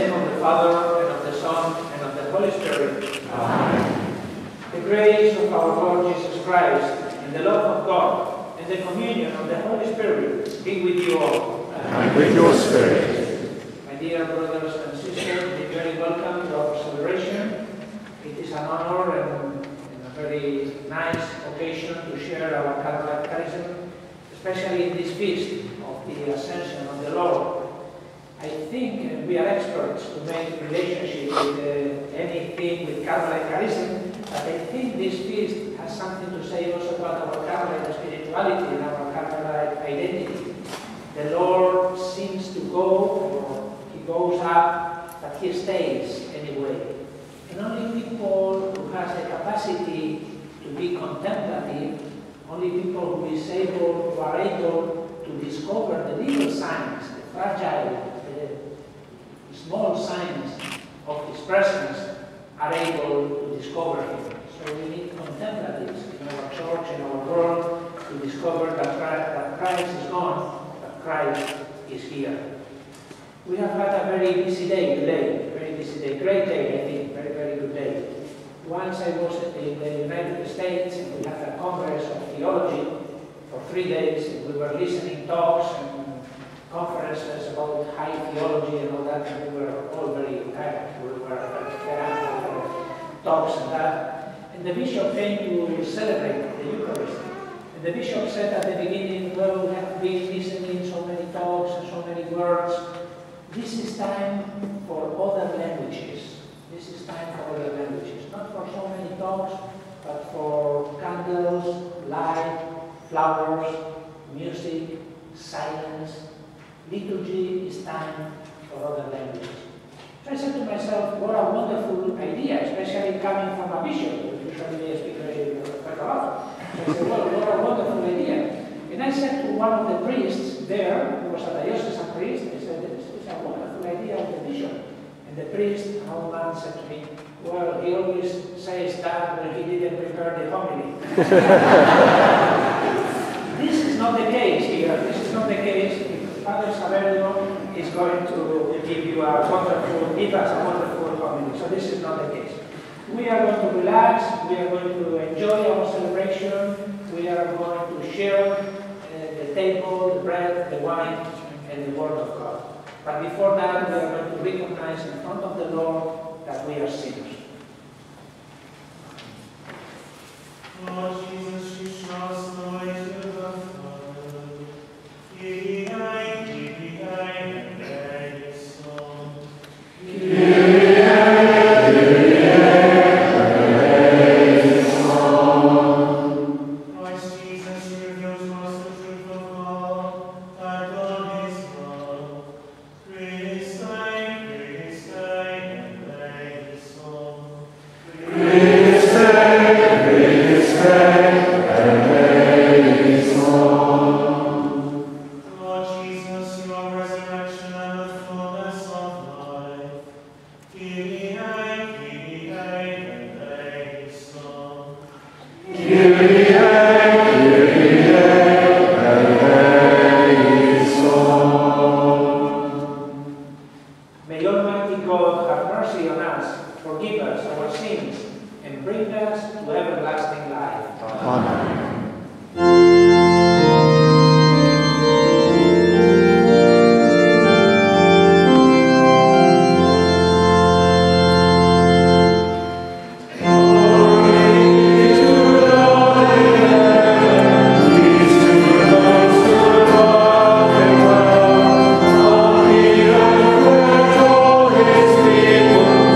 name of the Father, and of the Son, and of the Holy Spirit. Amen. The grace of our Lord Jesus Christ, and the love of God, and the communion of the Holy Spirit be with you all. And with your spirit. My dear brothers and sisters, be very welcome to our celebration. It is an honor and a very nice occasion to share our Carmelite charism, especially in this feast of the Ascension of the Lord. I think we are experts to make relationship with anything with Carmelite charism, but I think this feast has something to say also about our Carmelite spirituality and our Carmelite identity. The Lord seems to go, or he goes up, but he stays anyway. And only people who have the capacity to be contemplative, only people who are able to discover the little signs, the fragile, the small signs of his presence, are able to discover him. So we need contemplatives in our church, in our world, to discover that Christ is gone, but Christ is here. We have had a very busy day today, very busy day, great day, I think, very, very good day. Once I was in the United States, and we had a congress of theology for 3 days, and we were listening talks and conferences about high theology and all that, and we were all very tired. We were talks and that. And the bishop came to celebrate the Eucharist. And the bishop said at the beginning, well, we have been listening so many talks and so many words. This is time for other languages. This is time for other languages. Not for so many talks, but for candles, light, flowers, music, silence. Liturgy is time for other languages. So I said to myself, what a wonderful idea, especially coming from a bishop. Usually I speak quite a lot. So I said, well, what a wonderful idea. And I said to one of the priests there, who was a diocesan priest, I said, this is a wonderful idea of the bishop. And the priest, an old man, said to me, well, he always says that when he didn't prepare the homily. This is not the case here. This is not the case. Father Saverio is going to give us a wonderful homily. So this is not the case. We are going to relax. We are going to enjoy our celebration. We are going to share the table, the bread, the wine, and the Word of God. But before that, we are going to recognize in front of the Lord that we are sinners. Lord Jesus, you show us the way to the Father. Kyrie, Kyrie, eleison. Kyrie, eleison. Christ Jesus, you reveal to us the truth of God, that God is love. Christ, Christ, eleison. Christ, Lord Jesus, you are resurrection and the fullness of life. Kyrie, Kyrie, eleison. Kyrie, Kyrie, eleison. May Almighty God have mercy on us, forgive us our sins, and bring us to everlasting life. Amen.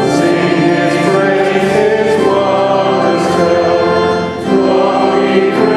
Glory,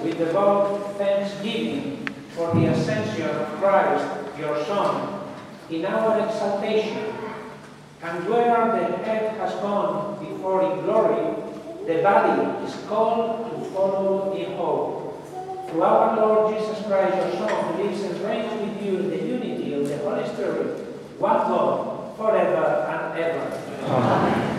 with devout thanksgiving for the ascension of Christ, your Son, in our exaltation, and where the head has gone before in glory, the body is called to follow in hope. Through our Lord Jesus Christ, your Son, who lives and reigns with you in the unity of the Holy Spirit, one God, forever and ever. Amen.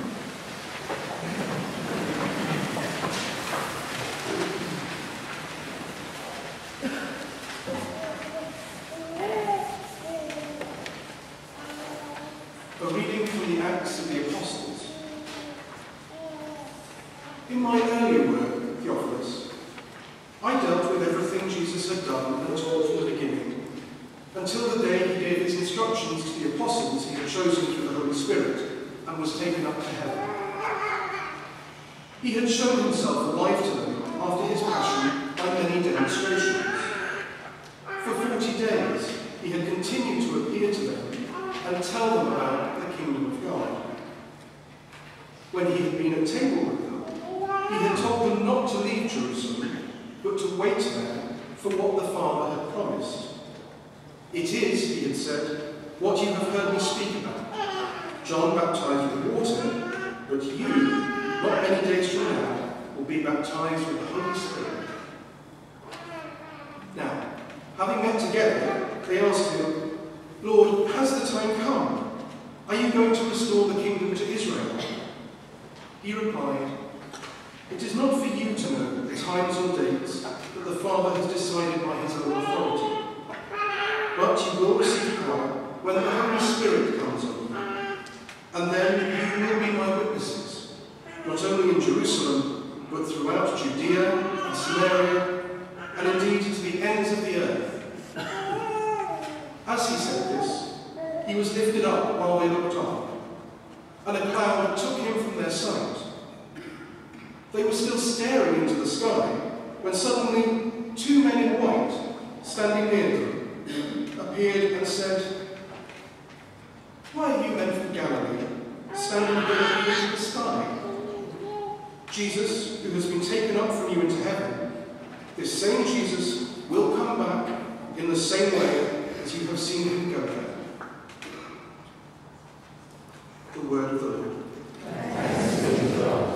A reading from the Acts of the Apostles. In my earlier work, Theophilus, I dealt with everything Jesus had done and taught from the beginning, until the day he gave his instructions to the apostles he had chosen through the Holy Spirit and was taken up to heaven. He had shown himself alive to them after his passion by many demonstrations. For 40 days he had continued to appear to them and tell them about the kingdom of God. When he had been at table with them, he had told them not to leave Jerusalem, but to wait there for what the Father had promised. It is, he had said, what you have heard me speak about. John baptized with water, but you, not many days from now, will be baptized with the Holy Spirit. Now, having met together, they asked him, Lord, has the time come? Are you going to restore the kingdom to Israel? He replied, it is not for you to know the times or dates that the Father has decided by his own authority. But you will receive power when the Holy Spirit comes on you. And then you will be my witnesses, not only in Jerusalem, but throughout Judea and Samaria, and indeed to the ends of the earth. As he said this, he was lifted up while they looked on, and a cloud took him from their sight. They were still staring into the sky, when suddenly 2 men in white, standing near them, appeared and said, why are you men from Galilee, standing here looking into the sky? Jesus, who has been taken up from you into heaven, this same Jesus will come back in the same way as you have seen him go there. The word of the Lord. Thanks be to God.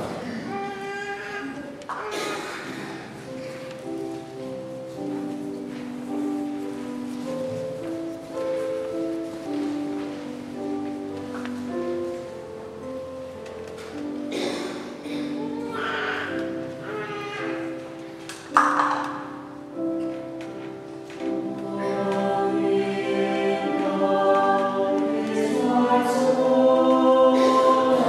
Oh,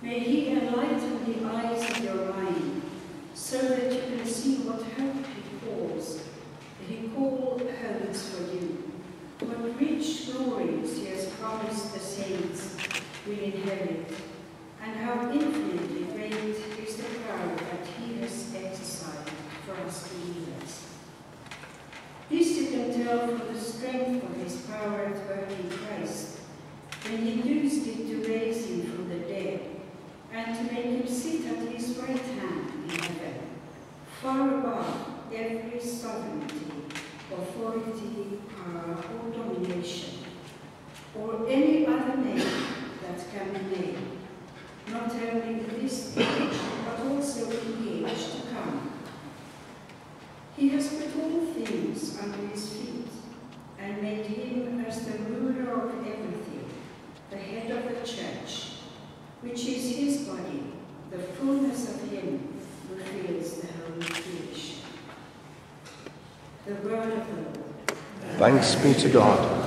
May he enlighten the eyes of your mind, so that you can see what hope he holds for you, what rich glories he has promised the saints will inherit, and how infinitely great is the power that he has exercised for us believers. This you can tell from the strength of his power at work in Christ, when he used it to raise him from the dead, and to make him sit at his right hand in heaven, far above every sovereignty, authority, power, or domination, or any other name that can be named, not only in this age, but also in the age to come. He has put all things under his feet, and made him as the ruler of everything, the head of the church, which is his body, the fullness of him who fills the whole creation. The word of the Lord. Thanks be to God.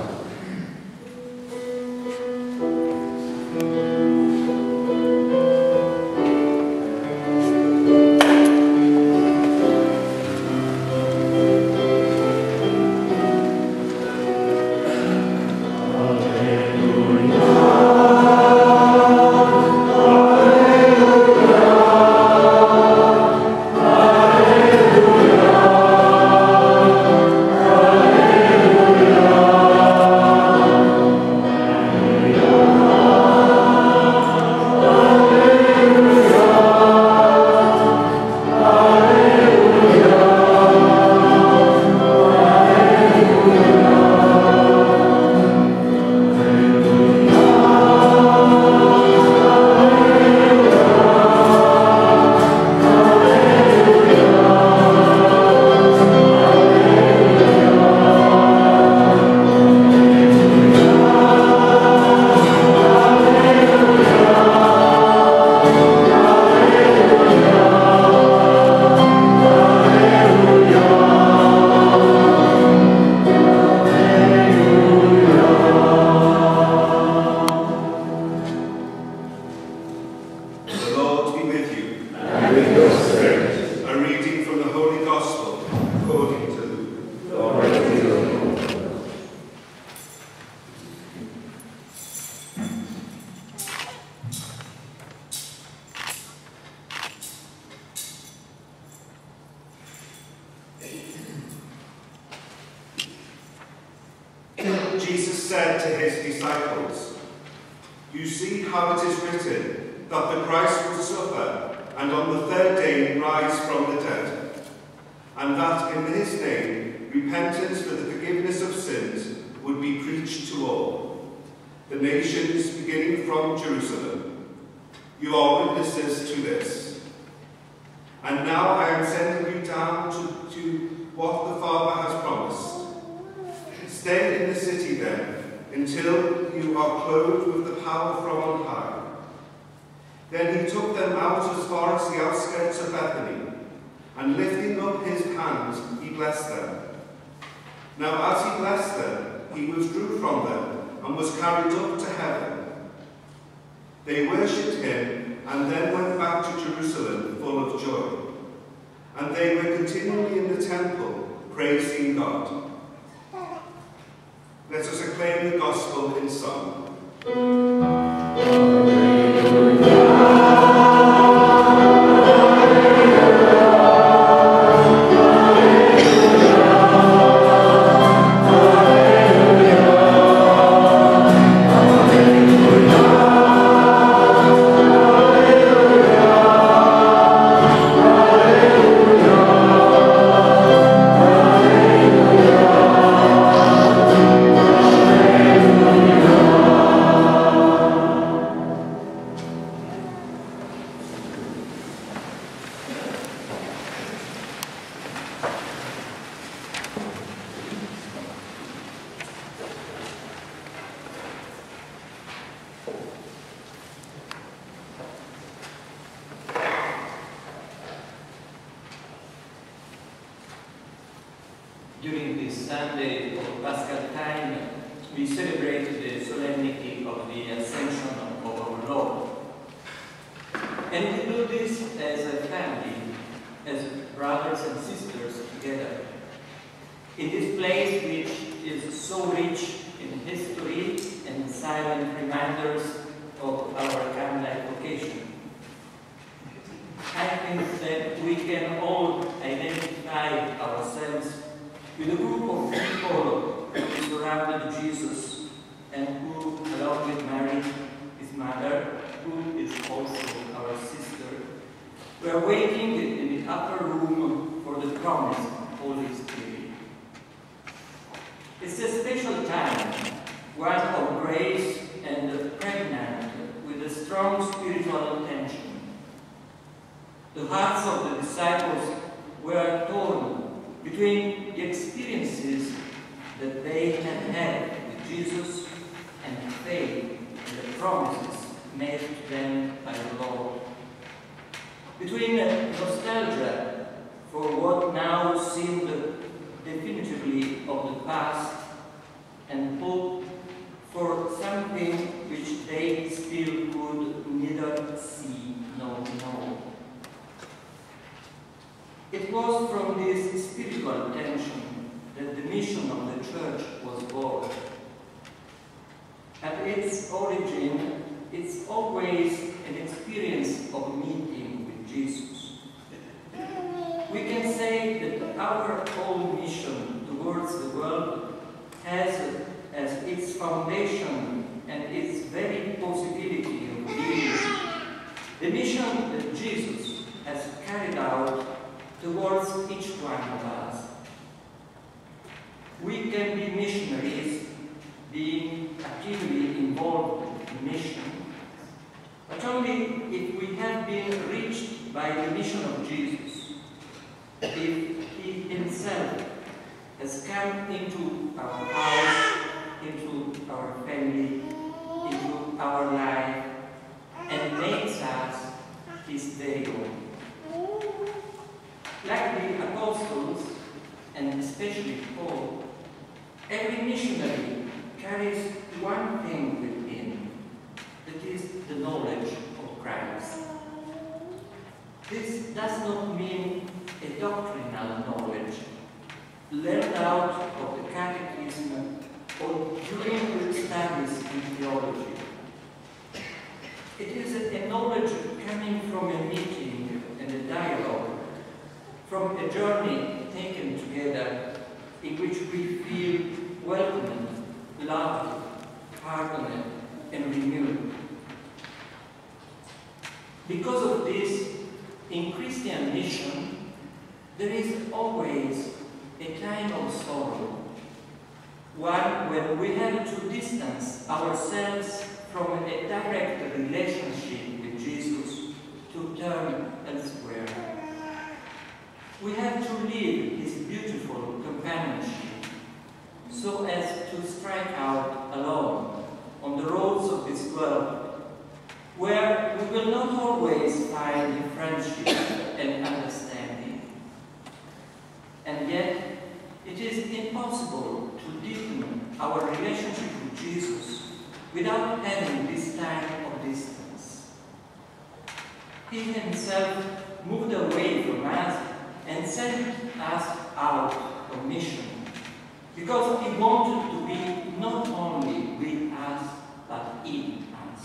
Jesus said to his disciples, "You see how it is written that the Christ would suffer and on the third day rise from the dead, and that in his name repentance for the forgiveness of sins would be preached to all, the nations beginning from Jerusalem. You are witnesses to this. And now I am sending you down to what the Father has promised. Stay in the city then, until you are clothed with the power from on high." Then he took them out as far as the outskirts of Bethany, and lifting up his hands, he blessed them. Now as he blessed them, he withdrew from them, and was carried up to heaven. They worshipped him, and then went back to Jerusalem full of joy. And they were continually in the temple, praising God. Let us acclaim the gospel in song. During this Sunday of Paschal time, we celebrate the solemnity of the Ascension of our Lord. And we do this as a family, as brothers and sisters together. In this place which is so rich in history and silent reminders of our Carmelite vocation. I think that we can all identify ourselves with a group of people who surrounded Jesus and who, along with Mary, his mother, who is also our sister, were waiting in the upper room for the promised Holy Spirit. It's a special time, one of grace and pregnant with a strong spiritual tension. The hearts of the disciples were torn between the experiences that they had had with Jesus and faith in the promises made to them by the Lord. Between nostalgia for what now seemed definitively of the past and hope for something which they still could neither see nor know. It was from this spiritual tension that the mission of the Church was born. At its origin, it's always an experience of meeting with Jesus. We can say that our whole mission towards the world has as its foundation and its very possibility of being the mission that Jesus has carried out towards each one of us. We can be missionaries, being actively involved in mission, but only if we have been reached by the mission of Jesus, if He Himself has come into our house, into our family, into our life, and makes us His very own. Like the apostles, and especially Paul, every missionary carries one thing within, that is the knowledge of Christ. This does not mean a doctrinal knowledge, learned out of the catechism or during the studies in theology. It is a knowledge coming from a meeting and a dialogue, from a journey taken together in which we feel welcomed, loved, pardoned, and renewed. Because of this, in Christian mission, there is always a time of sorrow, one when we have to distance ourselves from a direct relationship with Jesus to turn elsewhere. We have to leave His beautiful companionship so as to strike out alone on the roads of this world, where we will not always find friendship and understanding. And yet, it is impossible to deepen our relationship with Jesus without having this time of distance. He Himself moved away from us and sent us out on mission, because He wanted to be not only with us, but in us.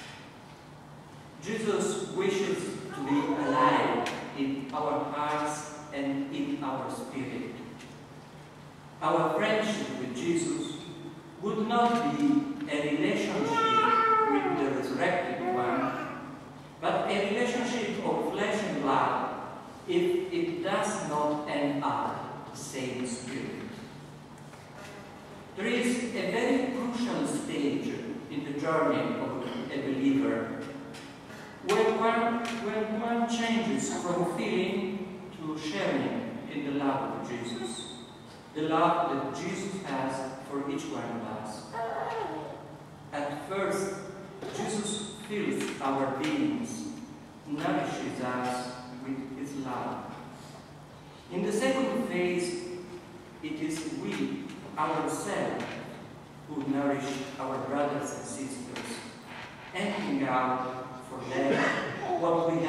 Jesus wishes to be alive in our hearts and in our spirit. Our friendship with Jesus would not be a relationship with the resurrected one, but a relationship of flesh and blood, if it does not end up the same spirit. There is a very crucial stage in the journey of a believer when one changes from feeling to sharing in the love of Jesus, the love that Jesus has for each one of us. At first, Jesus fills our beings, nourishes us with His love. In the second phase, it is we ourselves who nourish our brothers and sisters, emptying out for them what we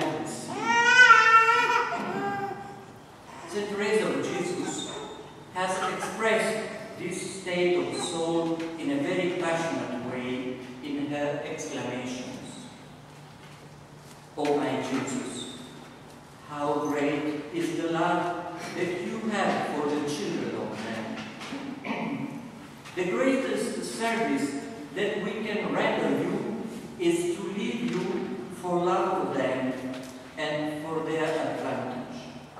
O my Jesus, how great is the love that you have for the children of men. The greatest service that we can render you is to leave you for love of them and for their advantage.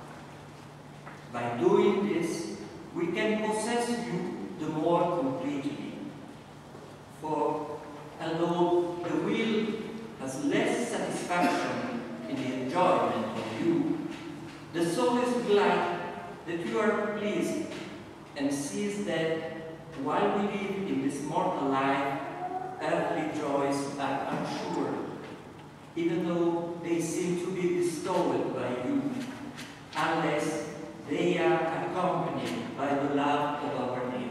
By doing this, we can possess you the more completely. For although the will has less satisfaction in the enjoyment of you, the soul is glad that you are pleased and sees that while we live in this mortal life, earthly joys are unsure, even though they seem to be bestowed by you, unless they are accompanied by the love of our neighbor.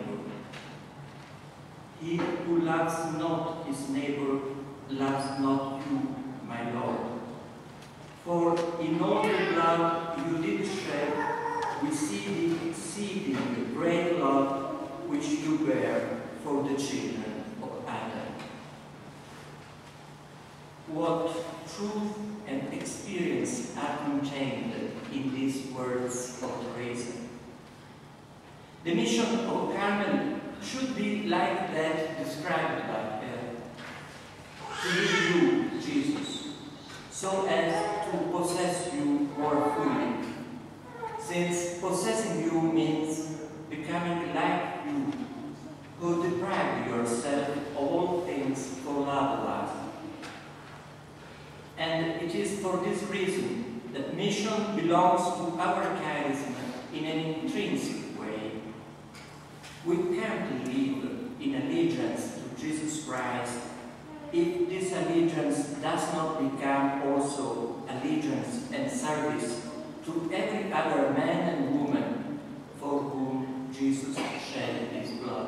He who loves not his neighbor loves not you, my Lord. For in all the blood you did shed, we see the exceeding great love which you bear for the children of Adam. What truth and experience are contained in these words of Teresa. The mission of Carmelite should be like that described by her. To leave you, Jesus, so as to possess you more fully. Since possessing you means becoming like you, who deprive yourself of all things for love of us. And it is for this reason that mission belongs to our charisma in an intrinsic way. We can't live in allegiance to Jesus Christ if this allegiance does not become also allegiance and service to every other man and woman for whom Jesus shed his blood.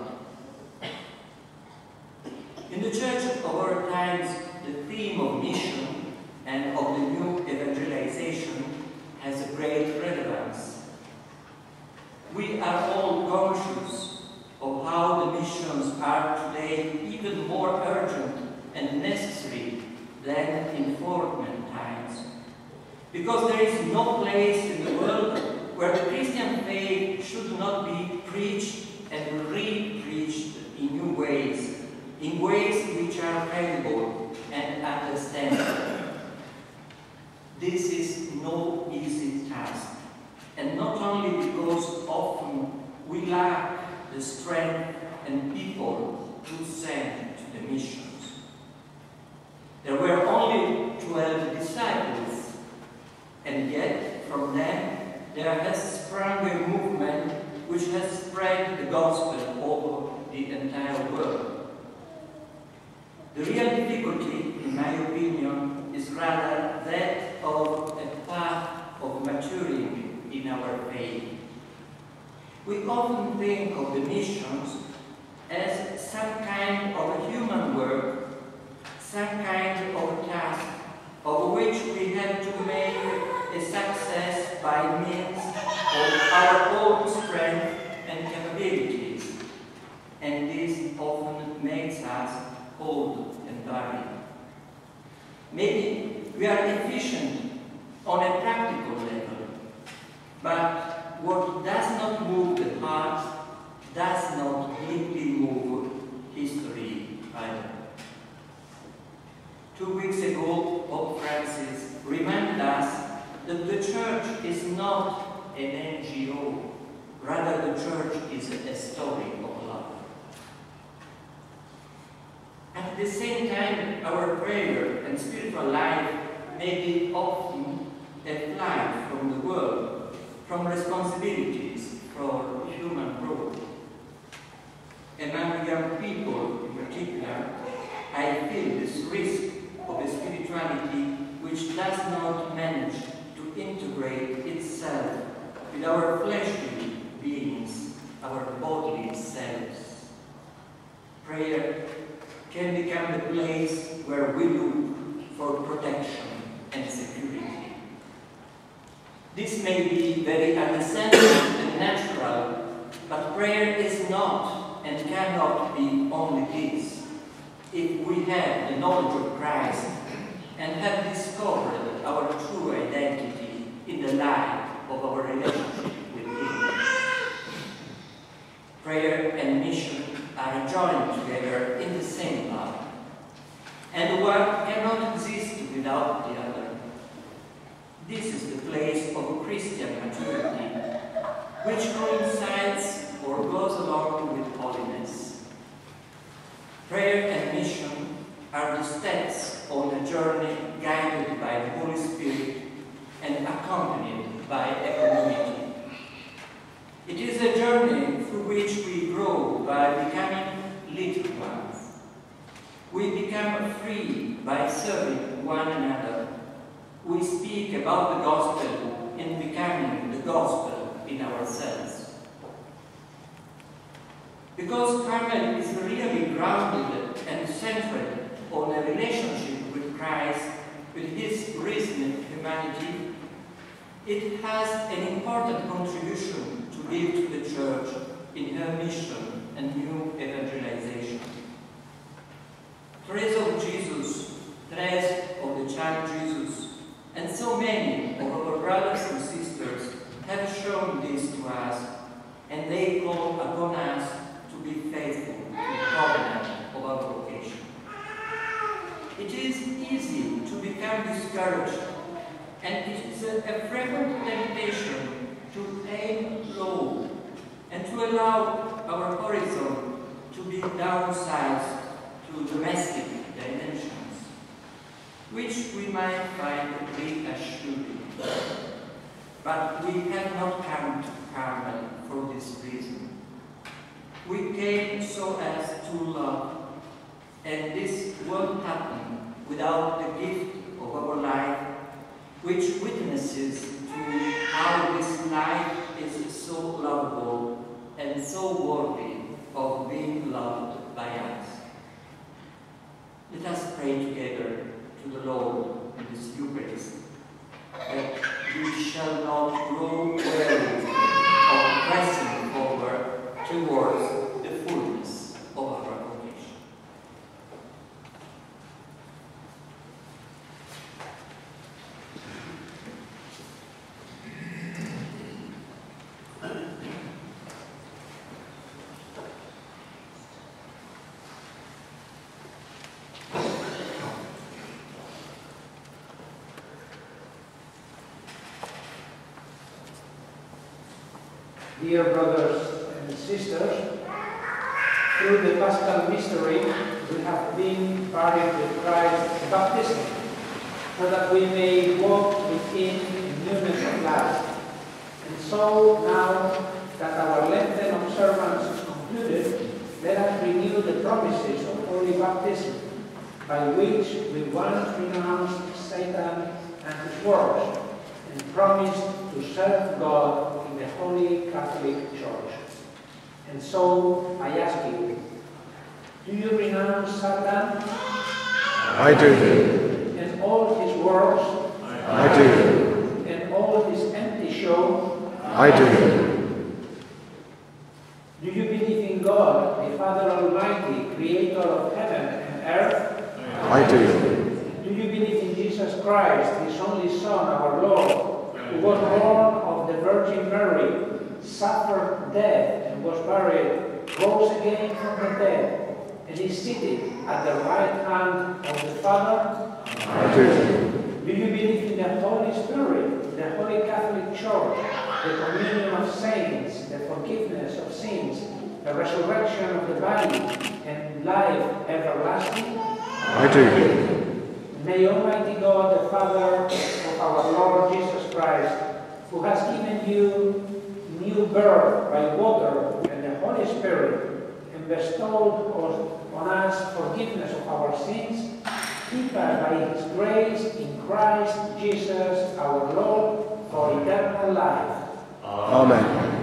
In the church of our times, the theme of mission and of the new evangelization has a great relevance. We are all conscious of how the missions are today even more urgent and necessary than in former times. Because there is no place in the world where the Christian faith should not be preached and re-preached in new ways, in ways which are credible and understandable. This is no easy task, and not only because often we lack the strength and people to send to the missions. There were only 12 disciples, and yet from them there has sprung a movement which has spread the gospel over the entire world. The real difficulty, in my opinion, is rather that of a path of maturing in our faith. We often think of the missions as some kind of a human work, some kind of task of which we have to make a success by means of our own strength and capabilities, and this often makes us old and barren. Maybe we are efficient on a practical level, but what does not move the heart does not deeply move history either. 2 weeks ago, Pope Francis reminded us that the Church is not an NGO, rather the Church is a story of love. At the same time, our prayer and spiritual life may be often a flight from the world, from responsibilities for human growth. Among young people in particular, I feel this risk of a spirituality which does not manage to integrate itself with our fleshly beings, our bodily selves. Prayer can become the place where we look for protection and security. This may be very understandable and natural, but prayer is not and cannot be only this. If we have the knowledge of Christ and have discovered without the other. This is the place of Christian maturity, which coincides or goes along with holiness. Prayer and mission are the steps on a journey guided by the Holy Spirit and accompanied by a community. It is a journey through which we grow by becoming little ones. We become free by serving one another. We speak about the gospel in becoming the gospel in ourselves. Because Carmelite is really grounded and centered on a relationship with Christ, with his risen humanity, it has an important contribution to give to the Church in her mission and new evangelization. Teresa of Jesus, Therese of the Child Jesus, and so many of our brothers and sisters have shown this to us, and they call upon us to be faithful to the covenant of our vocation. It is easy to become discouraged, and it is a frequent temptation to aim low and to allow our horizon to be downsized to domestic dimensions, which we might find reassuring. But we have not come to Carmel for this reason. We came so as to love, and this won't happen without the gift of our life, which witnesses to how this life is so lovable and so worthy of being loved by us. Let us pray together to the Lord in this Eucharist, that we shall not grow weary of pressing forward towards the fullness of our vocation. Dear brothers and sisters, through the Paschal mystery, we have been buried with Christ's baptism, so that we may walk with Him in newness of life. And so, now that our Lenten observance is concluded, let us renew the promises of Holy Baptism, by which we once renounced Satan and his works, and promised to serve God in the Holy Catholic Church. And so, I ask you, do you renounce Satan? I do. And all his works? I do. And all his empty show? I do. Do you believe in God, the Father Almighty, creator of heaven and earth? I do. Do you believe in Jesus Christ, his only Son, our Lord, who was born of the Virgin Mary, suffered death and was buried, rose again from the dead, and is seated at the right hand of the Father? I do. Do you believe in the Holy Spirit, the Holy Catholic Church, the communion of saints, the forgiveness of sins, the resurrection of the body, and life everlasting? I do. May Almighty God, the Father of our Lord Jesus Christ, who has given you new birth by water and the Holy Spirit, and bestowed on us forgiveness of our sins, keep us by His grace in Christ Jesus our Lord for eternal life. Amen.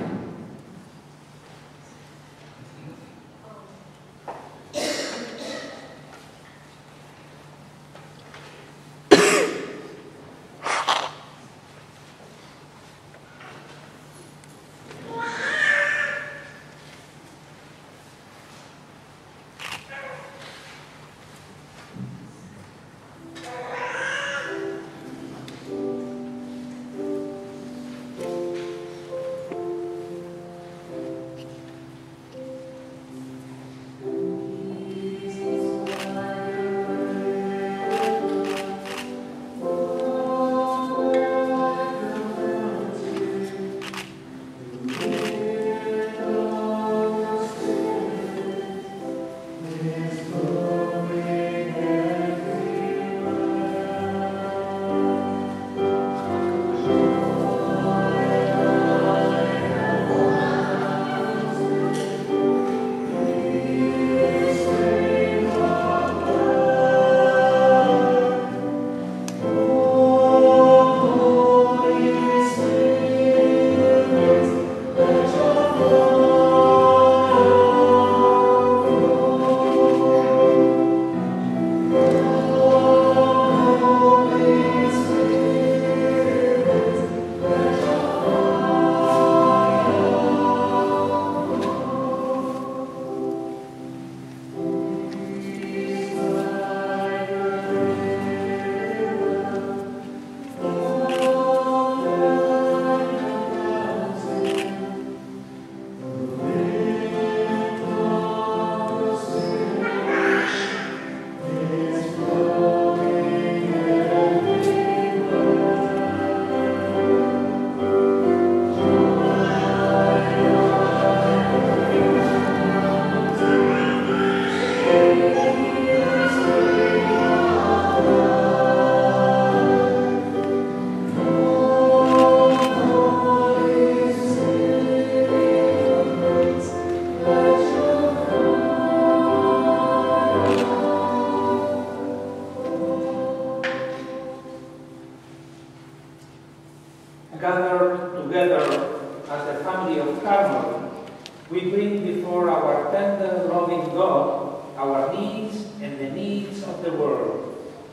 gathered together as the family of Carmelite, we bring before our tender, loving God our needs and the needs of the world.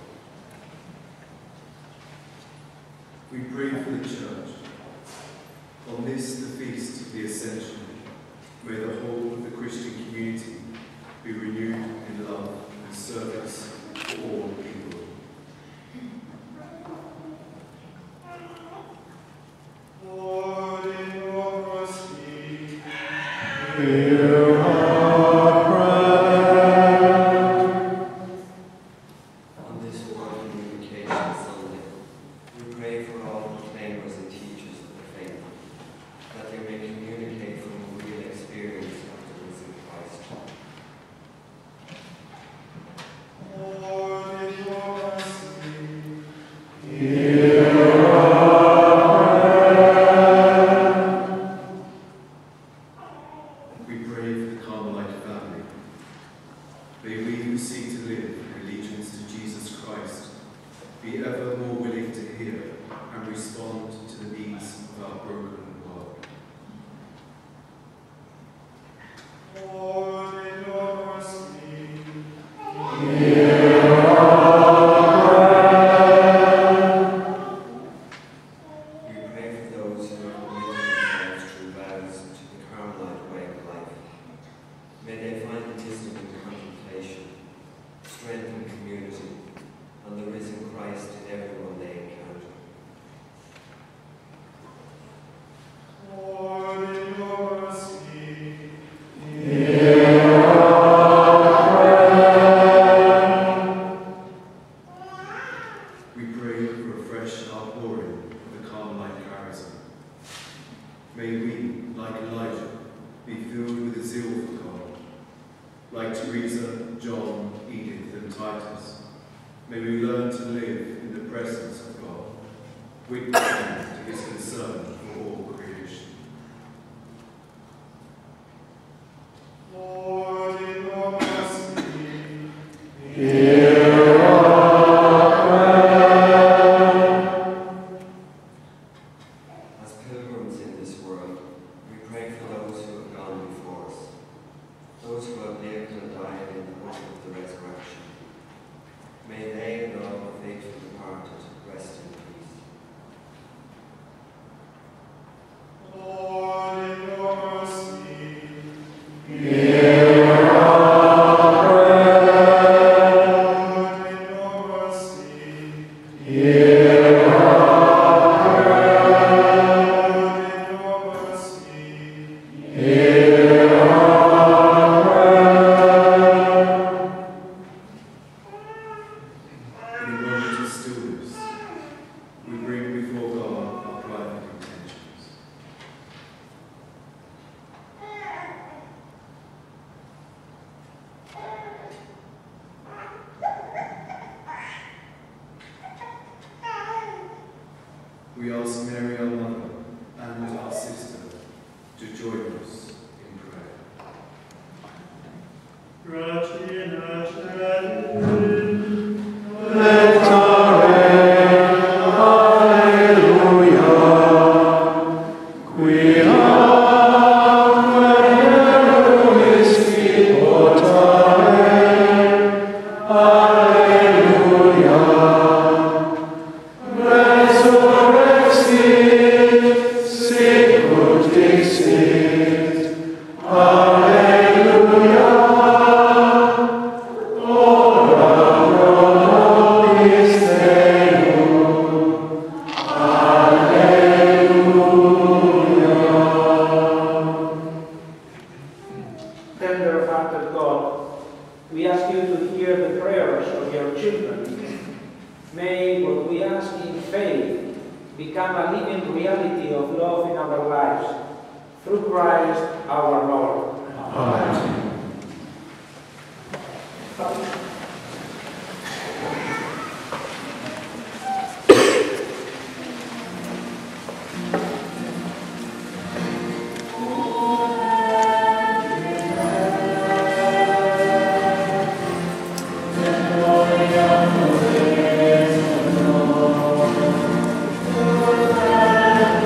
We pray for the Church. On this, the feast of the Ascension, may the whole of the Christian community be renewed in love and service for all people. Lord, in your mercy, Hear our prayer. On this World Communication Sunday, we pray for all proclaimers and teachers of the faith, that they may communicate from a real experience of the risen Christ. Lord, in your mercy, Hear our prayer. We pray for the Carmelite family. May we who seek to live in allegiance to Jesus Christ be ever more willing to hear and respond to the needs of our broken world. Lord, in your mercy, Hear our prayer. We pray for those who have committed themselves through vows to the Carmelite way of life. May they find wisdom in contemplation, strength in community, and the risen Christ in everyone they encounter. Lord, in your mercy, Hear our prayer. We pray for a fresh outpouring of the Carmelite charism. May we, like Elijah, be filled with a zeal for God. Like Teresa, John, Edith, and Titus, may we learn to live in the presence of God, witnessing to his concern for all creation. Lord, in your mercy, Hear our prayer. As pilgrims in this world, we pray for those who have gone before us, those who have lived and died in the hope of the resurrection. May they and all the faithful departed rest in peace. Lord, in your mercy, Hear our prayer. Lord, in your mercy, Hear our prayer. Lord, in your mercy, Hear our prayer. In a moment of stillness, we bring before God our private intentions. We ask Mary, our mother, and our sister to join us in prayer. Let our reign, hallelujah. We are wherever we speak what our reign, hallelujah. Resurrected, sicut dixit, hallelujah. Tender-hearted God, we ask you to hear the prayers of your children. May what we ask in faith become a living reality of love in our lives. Through Christ our Lord. Amen. Lord,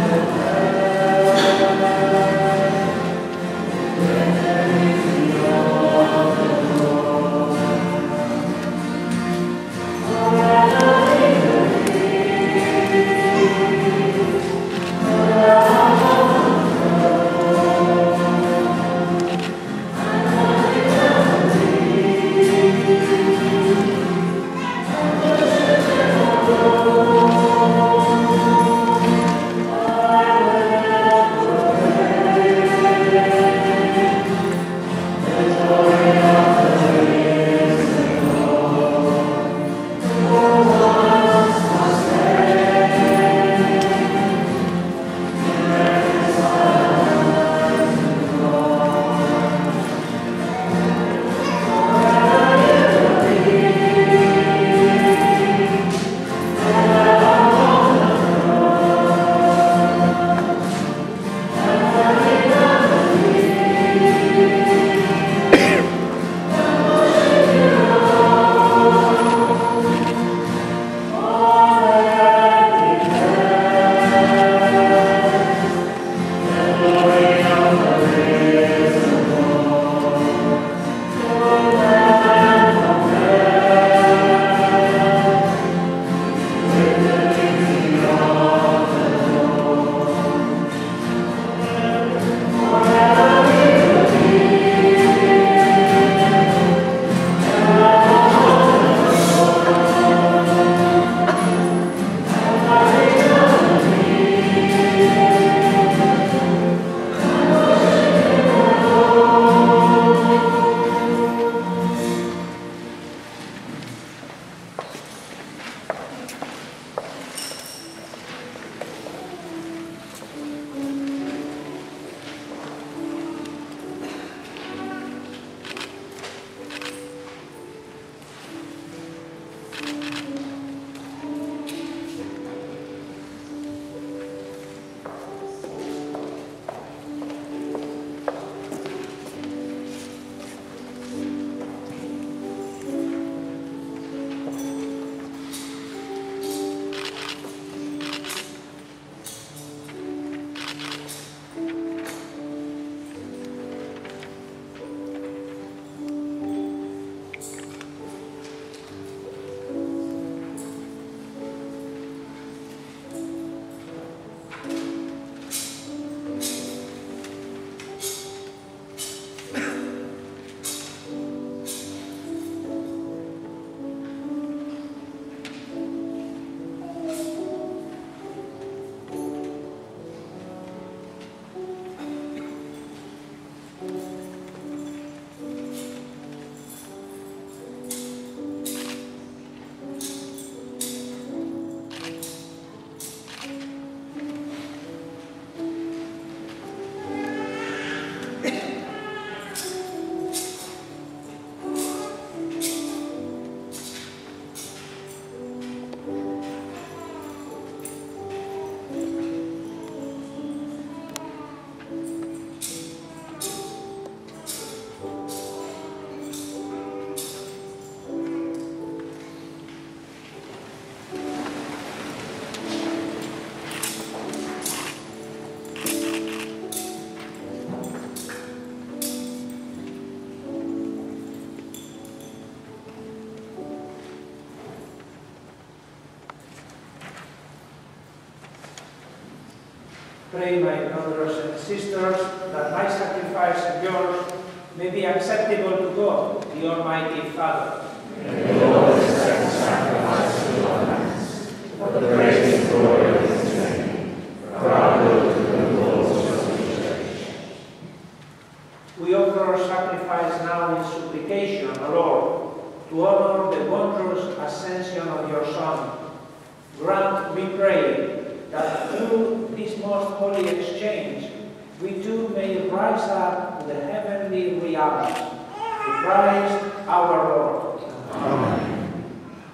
Pray, my brothers and sisters, that my sacrifice and yours may be acceptable to God, the Almighty Father. May the Lord accept the sacrifice of your hands, for the praise and glory of his name, for our good and the Lord's justification. We offer sacrifice now in supplication, O Lord, to honor the wondrous ascension of your Son. Grant, we pray, that through this most holy exchange, we too may rise up to the heavenly realms. Through Christ our Lord. Amen.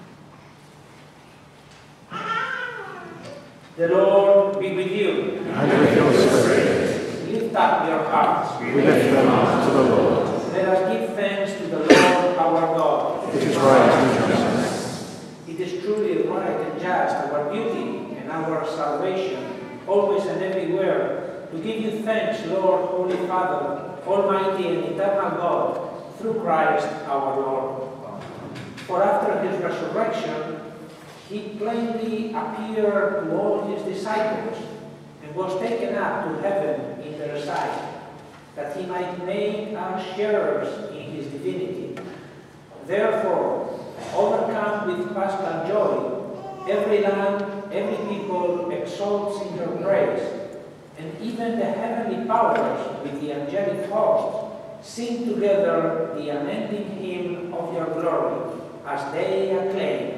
The Lord be with you. And with your spirit, Lift up your hearts. we lift them up to the Lord. Let us give thanks to the Lord our God. It is right and just. It is truly right and just, our duty and our salvation, always and everywhere, to give you thanks, Lord, Holy Father, Almighty and eternal God, through Christ our Lord. For after his resurrection, he plainly appeared to all his disciples and was taken up to heaven in their sight, that he might make us sharers in his divinity. Therefore, overcome with paschal joy, every land, every people exalts in your praise, and even the heavenly powers with the angelic host sing together the unending hymn of your glory, as they acclaim.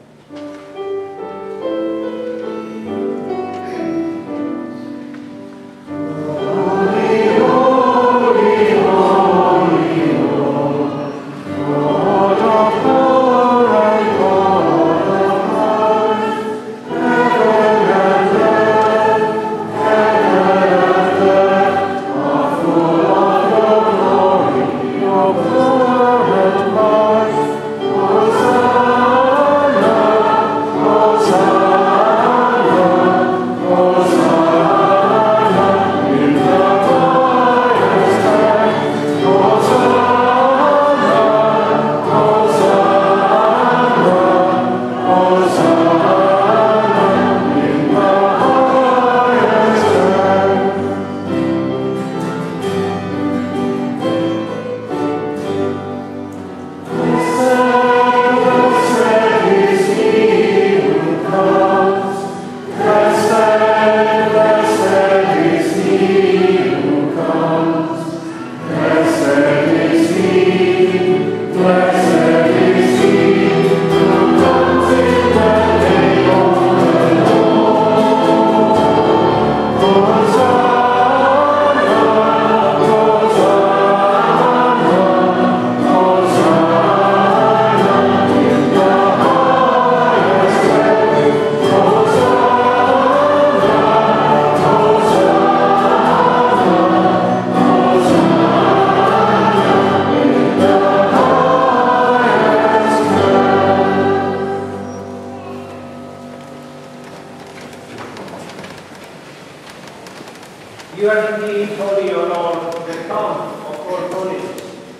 You are indeed holy, O Lord, the fount of all holiness.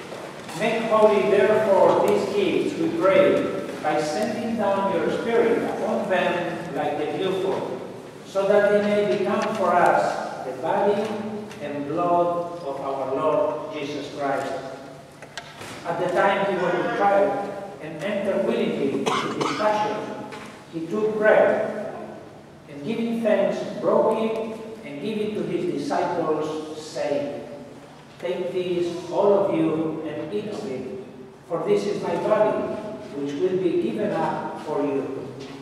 Make holy, therefore, these gifts, we pray, by sending down your Spirit upon them like the dewfall, so that they may become for us the body and blood of our Lord Jesus Christ. At the time he was betrayed and entered willingly into his passion, he took bread, and giving thanks, broke it, and gave it to his disciples, saying, "Take this, all of you, and eat of it, for this is my body, which will be given up for you."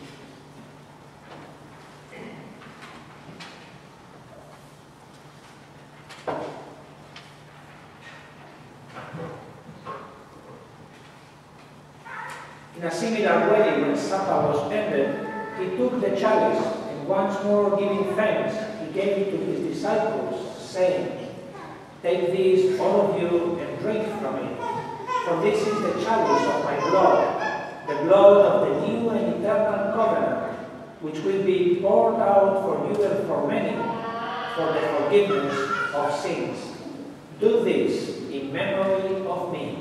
In a similar way, when supper was ended, he took the chalice, and once more giving thanks, he gave it to his disciples, saying, "Take this, all of you, and drink from it, for this is the chalice of my blood, the blood of the new and eternal covenant, which will be poured out for you and for many, for the forgiveness of sins. Do this in memory of me."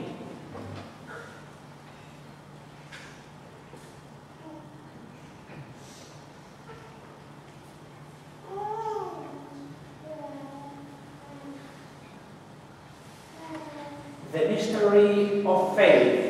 The mystery of faith.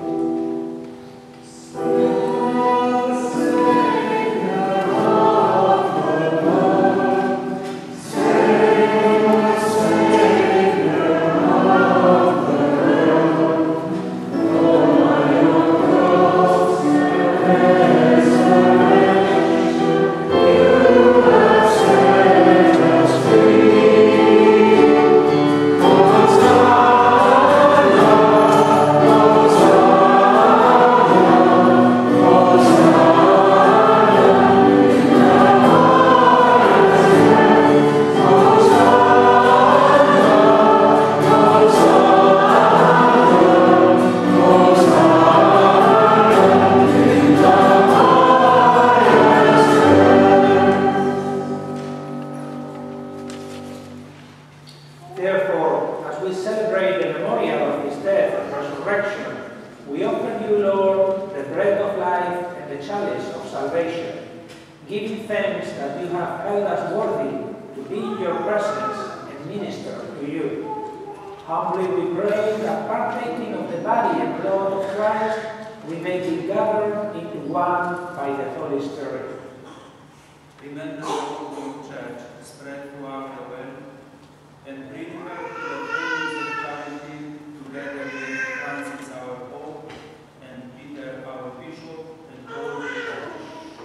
Therefore, as we celebrate the memorial of his death and resurrection, we offer you, Lord, the bread of life and the chalice of salvation, giving thanks that you have held us worthy to be in your presence and minister to you. Humbly we pray that partaking of the body and blood of Christ, we may be gathered into one by the Holy Spirit. Remember the whole church spread throughout the world, and bring her to the fullness of charity, together with Francis our Pope, and Peter our Bishop, and all the church.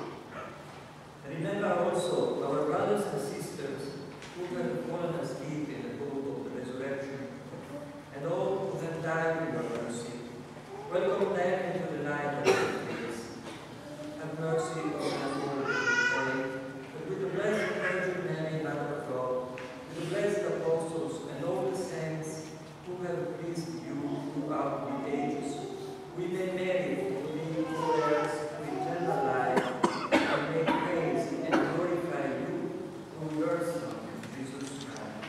Remember also our brothers and sisters who have fallen asleep in the hope of the resurrection, and all who have died in your mercy. Welcome them into the light of your face. Have mercy on us all, we pray, that with the Blessed Virgin Mary, Mother of God, with the blessed apostles and all the saints who have pleased you throughout the ages, we may merit to be co-heirs of eternal life, and may praise and glorify you through your Son, Jesus Christ.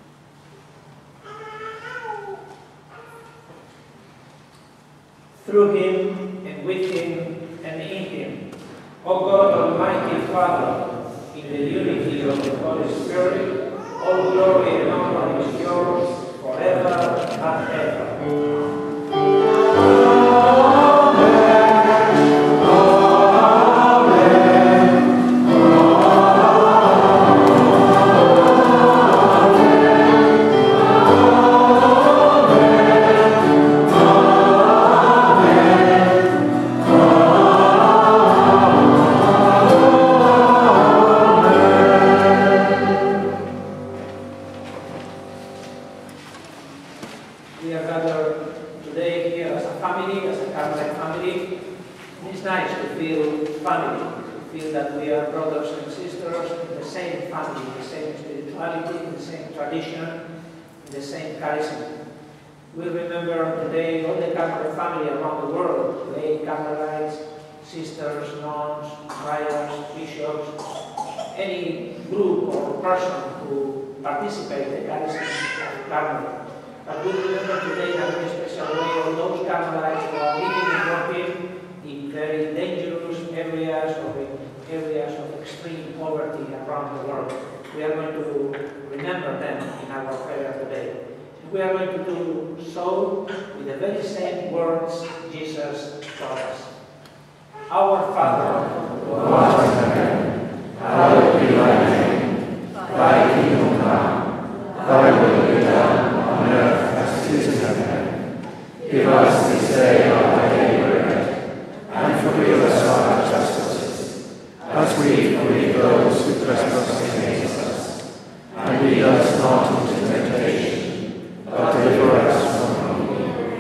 Through him, and with him, and in him, O God, Almighty Father, in the unity of the Holy Spirit, all glory and honor is yours forever and ever. We are gathered today here as a family, as a Carmelite family. And it's nice to feel family, to feel that we are brothers and sisters in the same family, in the same spirituality, in the same tradition, in the same charism. We remember today all the Carmelite family around the world, lay Carmelites, sisters, nuns, friars, bishops, any group or person who participate in the charism of Carmel. But we remember today in a very special way all those Carmelites who are living and working in very dangerous areas or in areas of extreme poverty around the world. We are going to remember them in our prayer today. We are going to do so with the very same words Jesus taught us. Our Father, who art in heaven, hallowed be thy name. Thy kingdom come, thy will be done on earth as it is in heaven. Give us this day our daily bread, and forgive us our trespasses, as we forgive those who trespass against us. And lead us not into temptation, but deliver us from evil.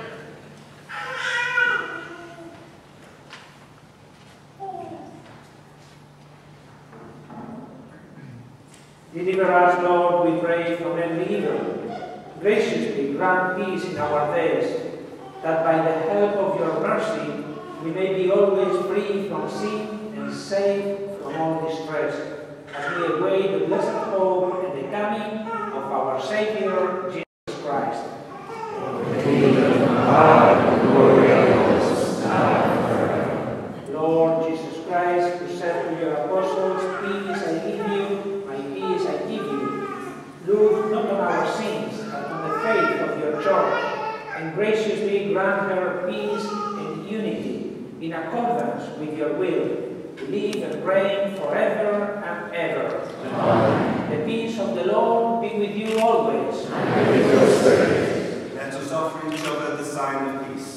Deliver us, Lord, we pray, from every evil. Graciously grant peace in our days, that by the help of your mercy we may be always free from sin and safe from all distress, as we await the blessed hope and the coming of our Savior, Jesus Christ. The kingdom, power, and glory are yours, now and forever. Lord Jesus Christ, who said to your apostles, "Peace I leave you, my peace I give you," look not on our sins, but on the faith of your church, and graciously grant her peace and unity in accordance with your will, to live and reign forever and ever. Amen. The peace of the Lord be with you always. And with your spirit. Let us offer each other the sign of peace.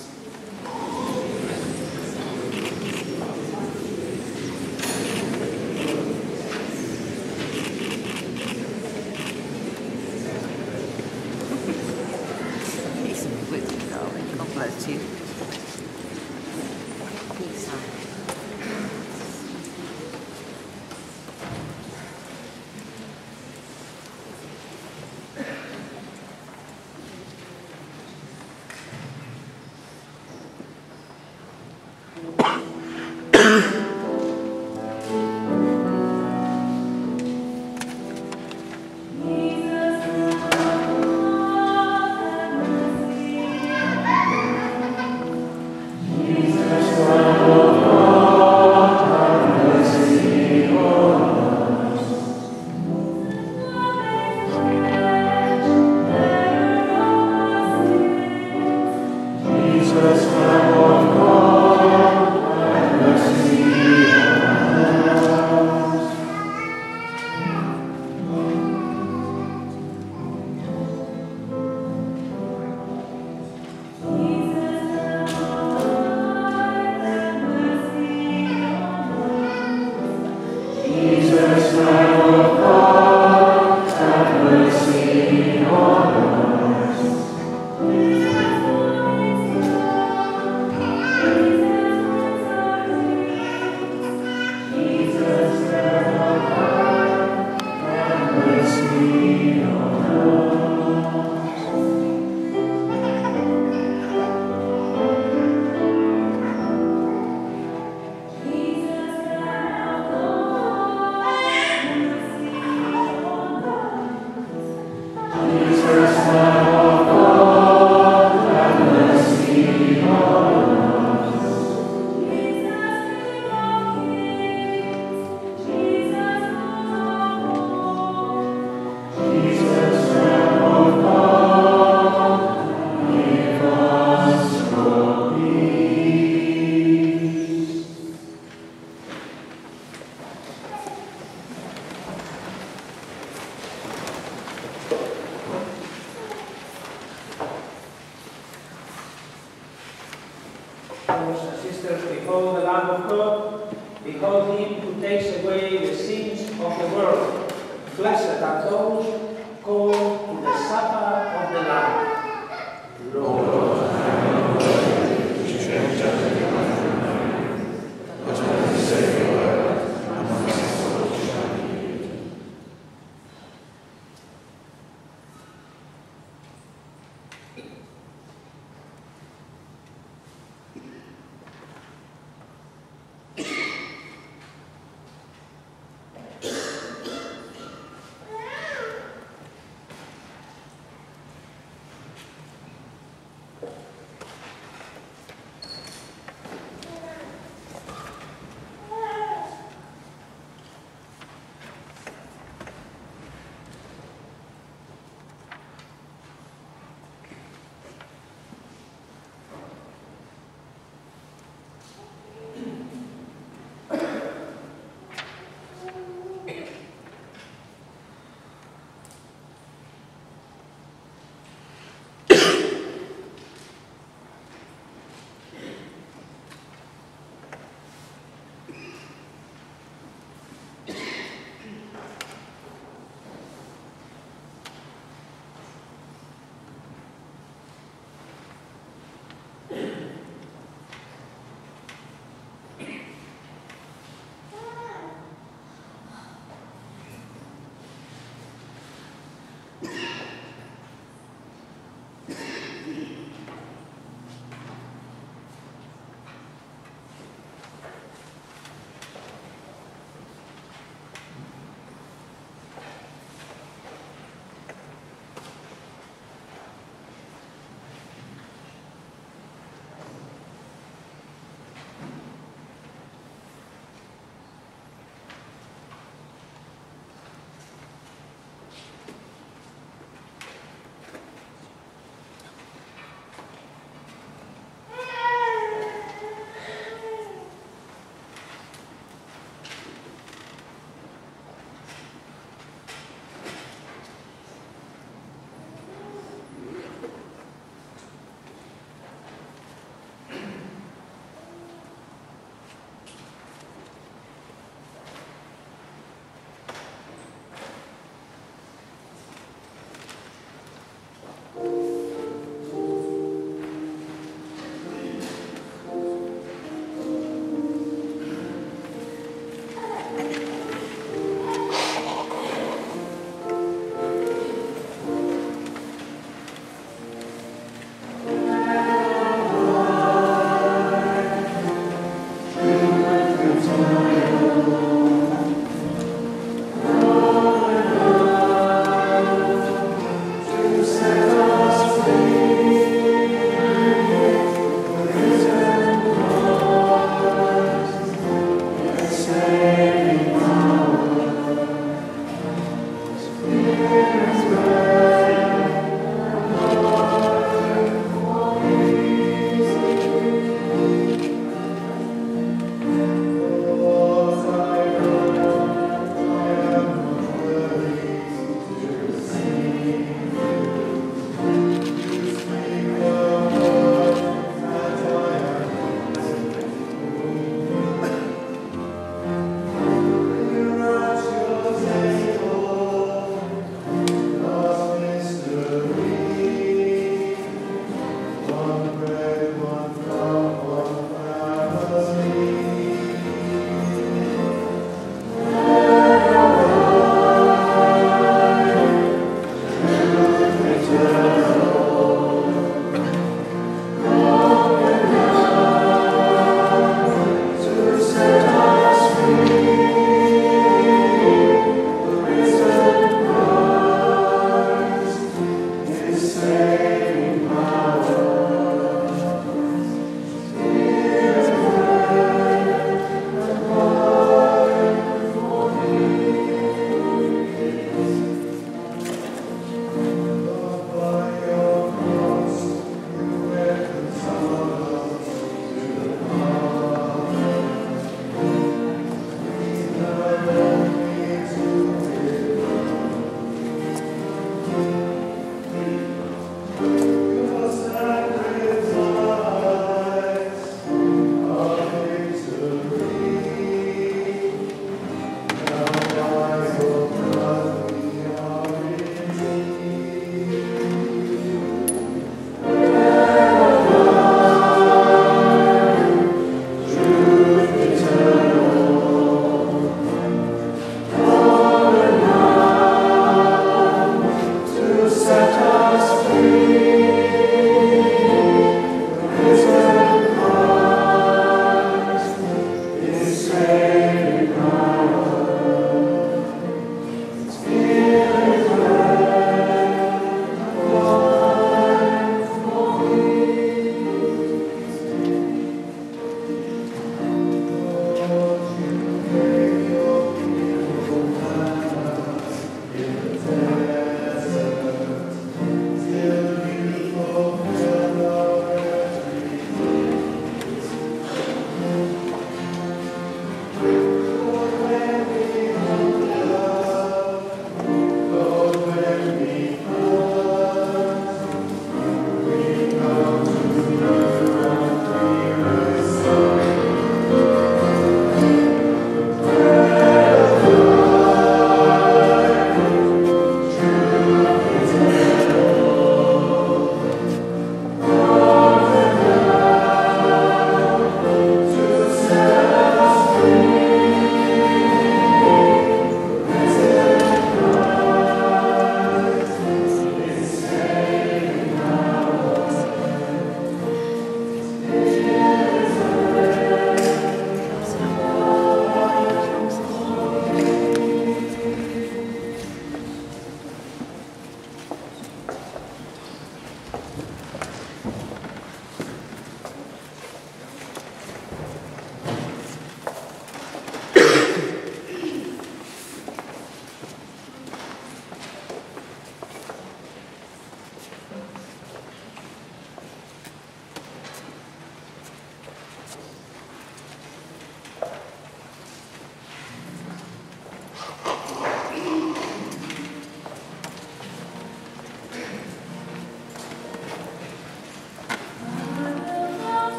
Peace be with you, darling. God bless you. Peace. Brothers and sisters, behold the Lamb of God, behold him who takes away the sins of the world. Blessed are those called to the supper of the Lamb. Lord, I am not worthy to enter into my domain, but only say a word, and my soul shall be healed.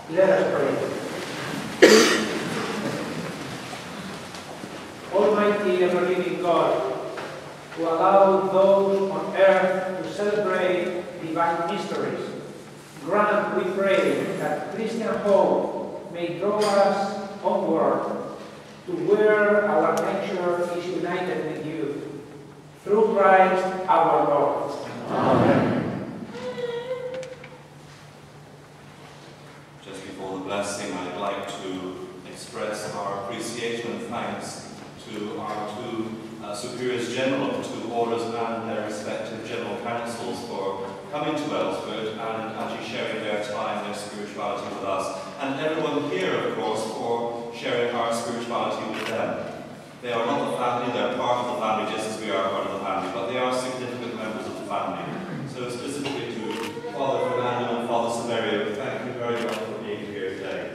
Let us pray. Almighty ever-living God, who allowed those on earth to celebrate divine mysteries, grant, we pray, that Christian hope may draw us onward to where our nature is united with you, through Christ our Lord. Amen. Just before the blessing, I'd like to express our appreciation and thanks to our two superiors general of the two orders and their respective general councils for coming to Ellsford and actually sharing their time, their spirituality with us. And everyone here, of course, for sharing our spirituality with them. They are not the family, they're part of the family just as we are part of the family, but they are significant members of the family. So specifically to Father Fernando and Father Severio, thank you very much for being here today.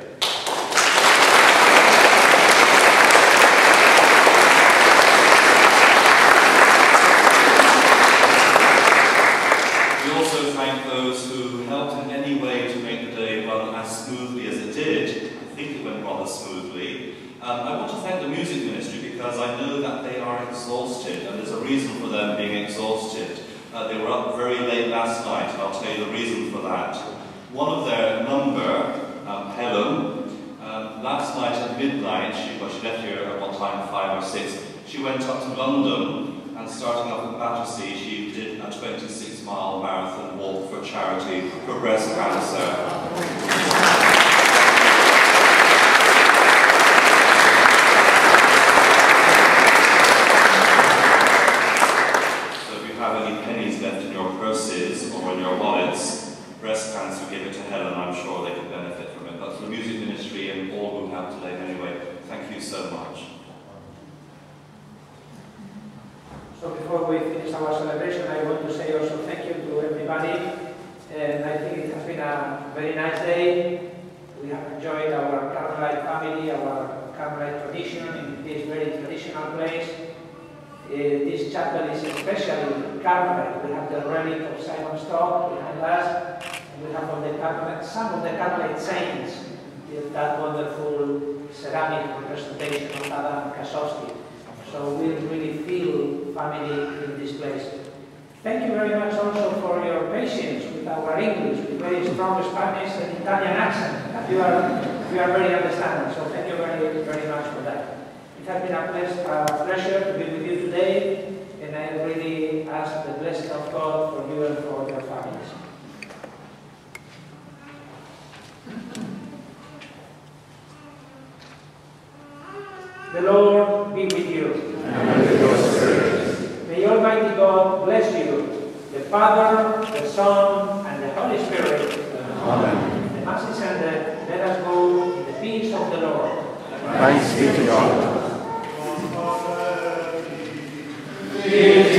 We also thank those who helped in any way to make the day run as smoothly as it did. I think it went rather smoothly. I want to thank the music ministry because I know that they are exhausted, and there's a reason for them being exhausted. They were up very late last night, and I'll tell you the reason for that. One of their number, Helen, last night at midnight, she left here at one time, 5 or 6, she went up to London, and starting off at Battersea, she did a 26-mile marathon walk for charity for breast cancer. Or in your wallets, breast cancer, give it to Helen, I'm sure they could benefit from it. But for the music ministry and all who have today anyway, thank you so much. So before we finish our celebration, I want to say also thank you to everybody. And I think it has been a very nice day. We have enjoyed our Carmelite family, our Carmelite tradition in this very traditional place. This chapel is especially Carmelite. We have the relic of Simon Stock behind us, and we have some of the Carmelite saints with that wonderful ceramic representation of Adam Kasowski. So we really feel family in this place. Thank you very much also for your patience with our English, with very strong Spanish and Italian accent. And you are very understanding, so thank you very, very much for that. It has been a pleasure to be with you today, and I really ask the blessing of God for you and for your families. The Lord be with you. And with your spirit. May Almighty God bless you, the Father, the Son, and the Holy Spirit. Amen. The Mass is ended. Let us go in the peace of the Lord. Thanks be to God. Amen.